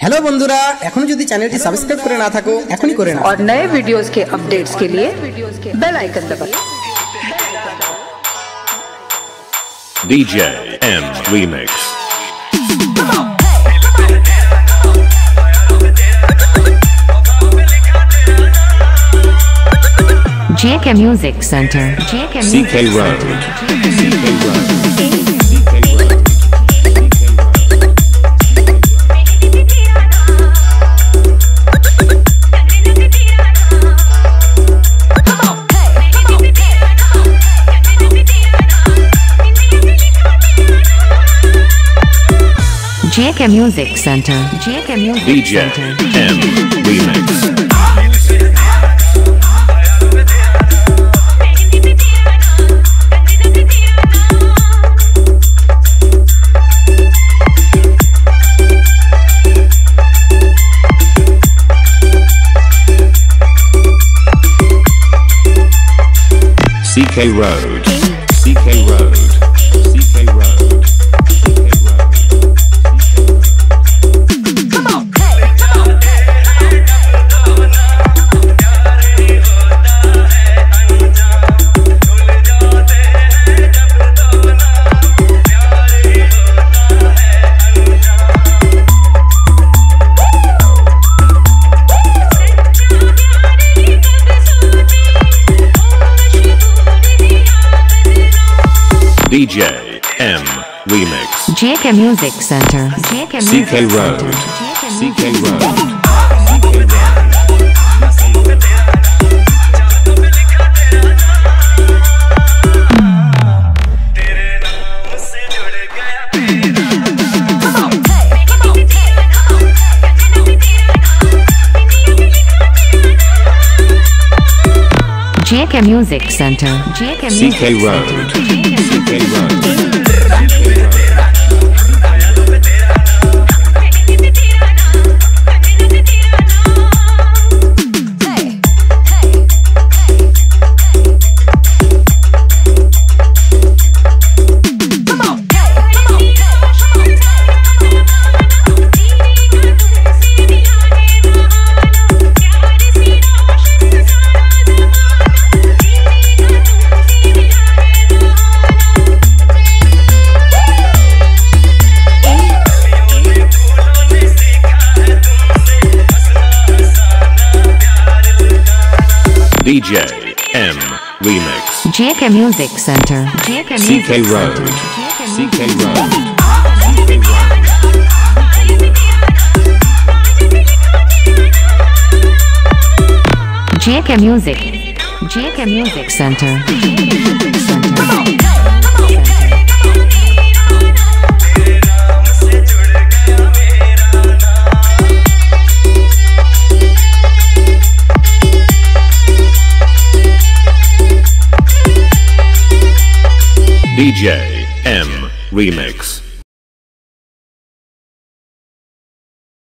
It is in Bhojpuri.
हेलो बंधुरा एखोनो यदि चैनलटी सब्सक्राइब करे ना थाको एखोनी करे नाओ और नए वीडियोस के अपडेट्स के लिए बेल आइकन दबाएं। djmremix Jkmusiccenter, CK Road. Jkmusiccenter, djmremix. CK Road, CK Road, CK Road. djmremix. Jkmusiccenter, CK Road, CK Road. Jkmusiccenter, CK Road, CK Road. djmremix. Jkmusiccenter, CK Road, CK Road. Jkmusiccenter. djmremix.